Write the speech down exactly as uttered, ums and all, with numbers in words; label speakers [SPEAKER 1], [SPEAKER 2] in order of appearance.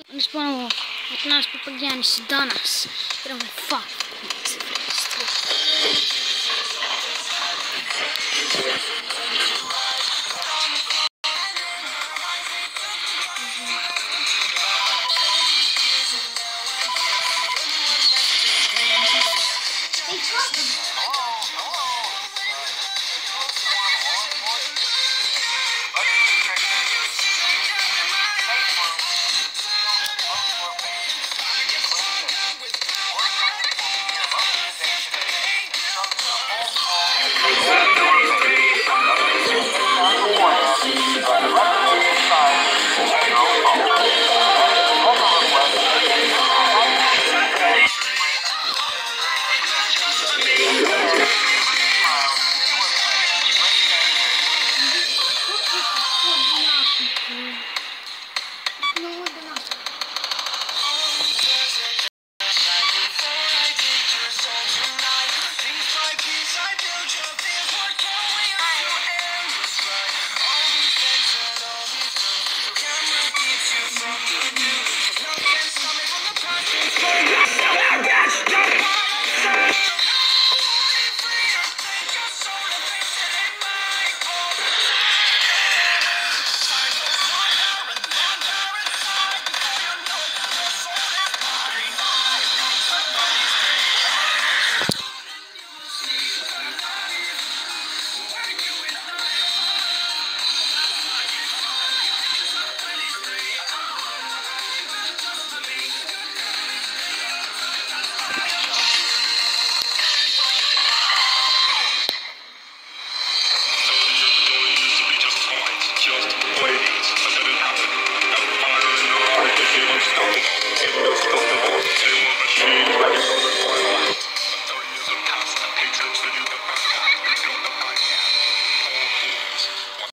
[SPEAKER 1] Nes ponovo od nas papagijani se danas idemo na fuck.
[SPEAKER 2] Just wait, let it happen. Got fire in your eyes if you don't stop it.